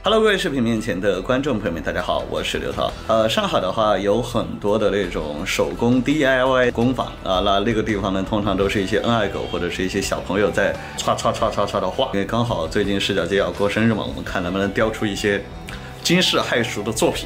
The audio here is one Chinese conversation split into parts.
Hello， 各位视频面前的观众朋友们，大家好，我是刘涛。上海的话有很多的那种手工 DIY 工坊啊，那个地方呢，通常都是一些恩爱狗或者是一些小朋友在刷的画。因为刚好最近视角街要过生日嘛，我们看能不能雕出一些惊世骇俗的作品。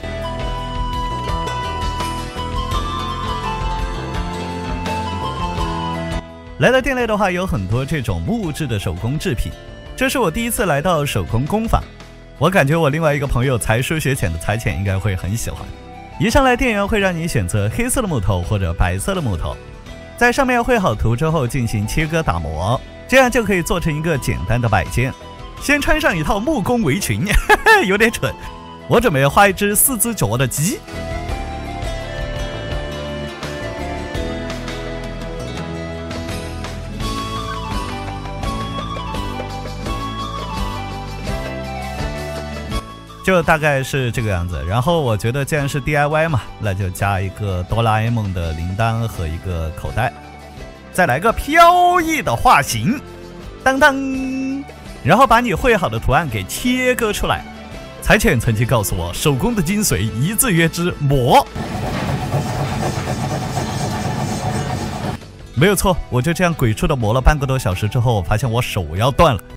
来到店内的话，有很多这种木质的手工制品。这是我第一次来到手工工坊。我感觉我另外一个朋友才疏学浅的才浅应该会很喜欢。一上来店员会让你选择黑色的木头或者白色的木头，在上面绘好图之后进行切割打磨，这样就可以做成一个简单的摆件。先穿上一套木工围裙，有点蠢。我准备画一只4只脚的鸡。就大概是这个样子，然后我觉得既然是 DIY 嘛，那就加一个哆啦 A 梦的铃铛和一个口袋，再来个飘逸的画形，当当，然后把你绘好的图案给切割出来。才浅曾经告诉我，手工的精髓一字约之磨。没有错，我就这样鬼畜的磨了半个多小时之后，我发现我手要断了。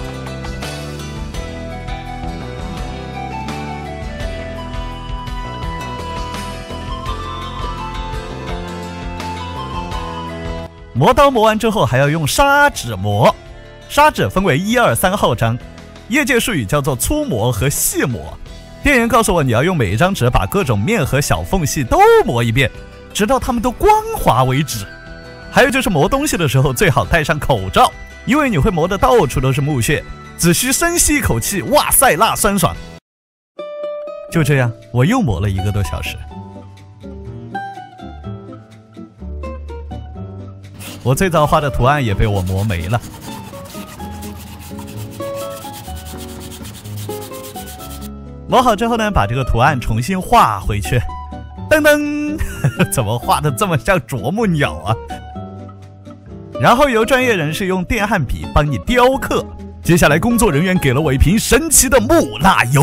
磨刀磨完之后还要用砂纸磨，砂纸分为1、2、3号章，业界术语叫做粗磨和细磨。店员告诉我，你要用每一张纸把各种面和小缝隙都磨一遍，直到它们都光滑为止。还有就是磨东西的时候最好戴上口罩，因为你会磨得到处都是木屑，只需深吸一口气，哇塞，那酸爽。就这样，我又磨了1个多小时。我最早画的图案也被我磨没了。磨好之后呢，把这个图案重新画回去。噔噔，怎么画的这么像啄木鸟啊？然后由专业人士用电焊笔帮你雕刻。接下来工作人员给了我一瓶神奇的木蜡油。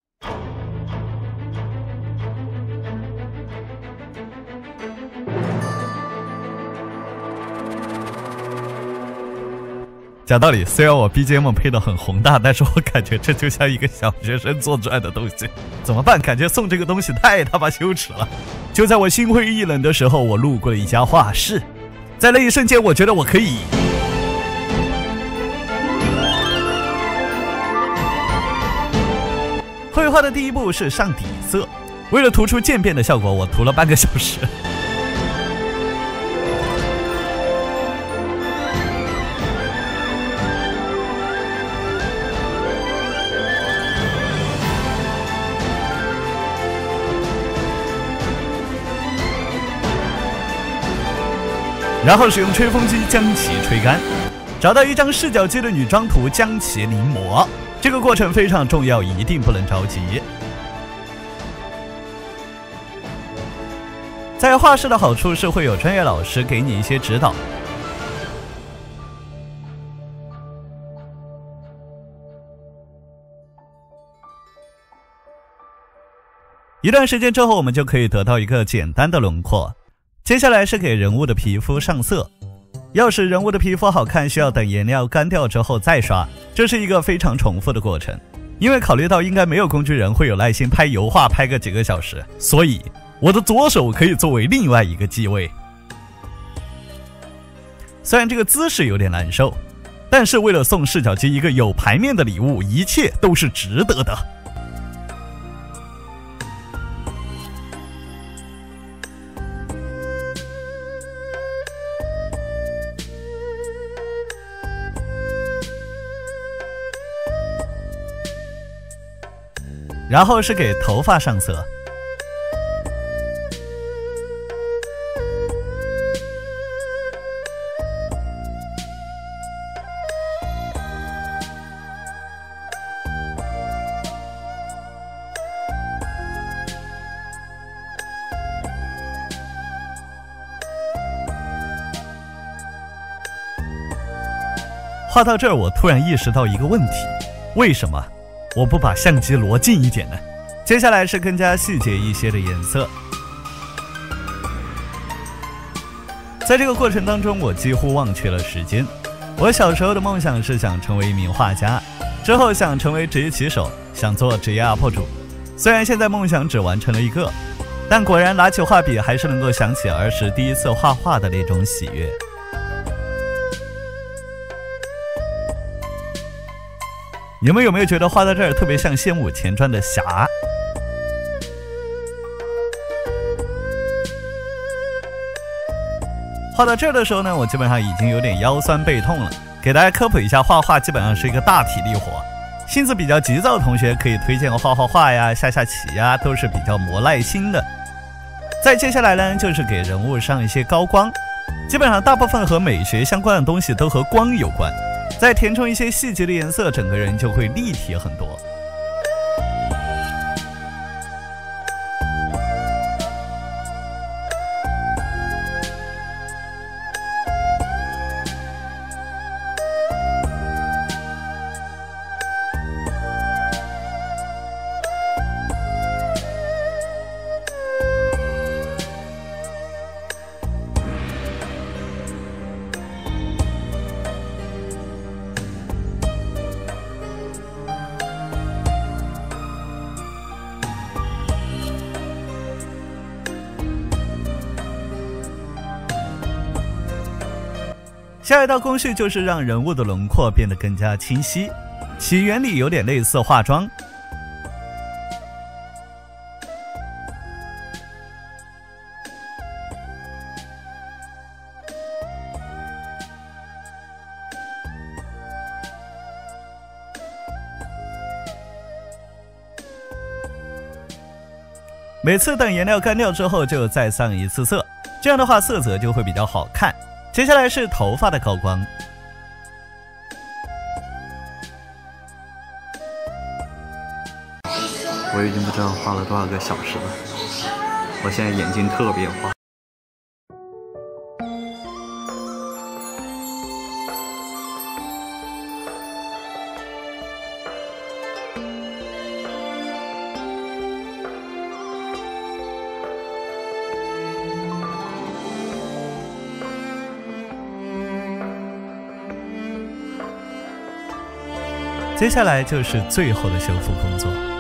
讲道理，虽然我 BGM 配得很宏大，但是我感觉这就像一个小学生做出来的东西。怎么办？感觉送这个东西太他妈羞耻了。就在我心灰意冷的时候，我路过了一家画室，在那一瞬间，我觉得我可以。绘画的第一步是上底色，为了涂出渐变的效果，我涂了半个小时。然后使用吹风机将其吹干，找到一张视角机的女装图将其临摹。这个过程非常重要，一定不能着急。在画室的好处是会有专业老师给你一些指导。一段时间之后，我们就可以得到一个简单的轮廓。接下来是给人物的皮肤上色，要使人物的皮肤好看，需要等颜料干掉之后再刷，这是一个非常重复的过程。因为考虑到应该没有工具人会有耐心拍油画拍个几个小时，所以我的左手可以作为另外一个机位。虽然这个姿势有点难受，但是为了送视角机一个有排面的礼物，一切都是值得的。然后是给头发上色，画到这儿，我突然意识到一个问题：为什么我不把相机挪近一点呢？接下来是更加细节一些的颜色。在这个过程当中，我几乎忘却了时间。我小时候的梦想是想成为一名画家，之后想成为职业棋手，想做职业 UP 主。虽然现在梦想只完成了一个，但果然拿起画笔还是能够想起儿时第一次画画的那种喜悦。你们有没有觉得画到这儿特别像仙武前传的侠？画到这儿的时候呢，我基本上已经有点腰酸背痛了。给大家科普一下，画画基本上是一个大体力活，性子比较急躁的同学可以推荐画画呀、下棋呀，都是比较磨耐心的。再接下来呢，就是给人物上一些高光，基本上大部分和美学相关的东西都和光有关，再填充一些细节的颜色，整个人就会立体很多。下一道工序就是让人物的轮廓变得更加清晰，其原理有点类似化妆。每次等颜料干掉之后就再上一次色，这样的话色泽就会比较好看。接下来是头发的高光， 我已经不知道画了多少个小时了，我现在眼睛特别花。 接下来就是最后的修复工作。